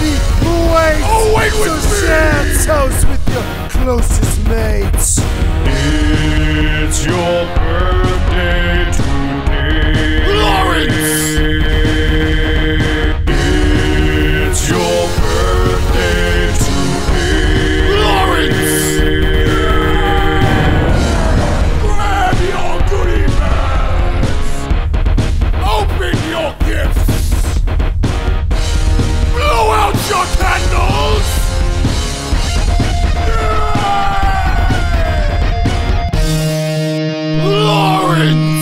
party waits. Oh, wait with so me. share toast with your closest mates. It's your birthday today, Lawrence. It's your birthday today, Lawrence. Grab your goodie bags. Open your gifts. Blow out your candles. Lawrence!